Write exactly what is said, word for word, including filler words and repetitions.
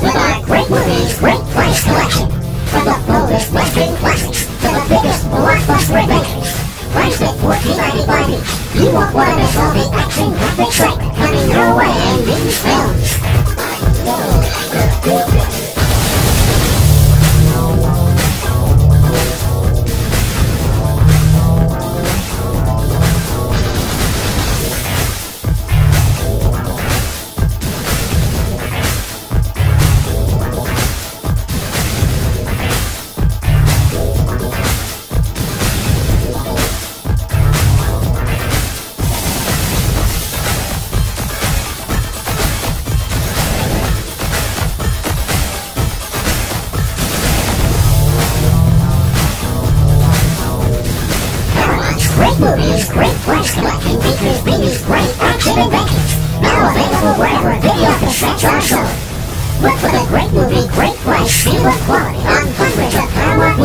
with our great movies, great price collection. From the boldest Western classics to the biggest blockbuster adventures. Priced at fourteen ninety-five each, you won't want to miss all the action-packed excitement coming your way in these films. Great movies, great price collection features these great action adventures. Now available wherever video cassettes are sold. Look for the great movie, great price seal of quality on hundreds of Paramount